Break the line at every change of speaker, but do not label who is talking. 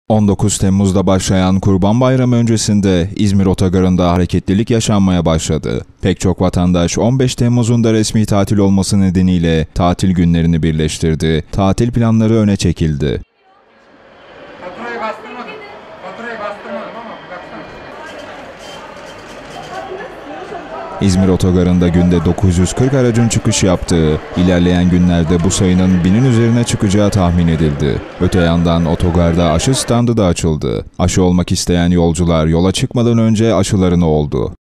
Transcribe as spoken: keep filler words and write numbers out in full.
on dokuz Temmuz'da başlayan Kurban Bayramı öncesinde İzmir Otogarı'nda hareketlilik yaşanmaya başladı. Pek çok vatandaş on beş Temmuz'un da resmi tatil olması nedeniyle tatil günlerini birleştirdi. Tatil planları öne çekildi.
Faturayı bastırmadım. Faturayı bastırmadım ama baksana.
İzmir Otogarı'nda günde dokuz yüz kırk aracın çıkış yaptığı, ilerleyen günlerde bu sayının binin üzerine çıkacağı tahmin edildi. Öte yandan otogarda aşı standı da açıldı. Aşı olmak isteyen yolcular yola çıkmadan önce aşılarını oldu.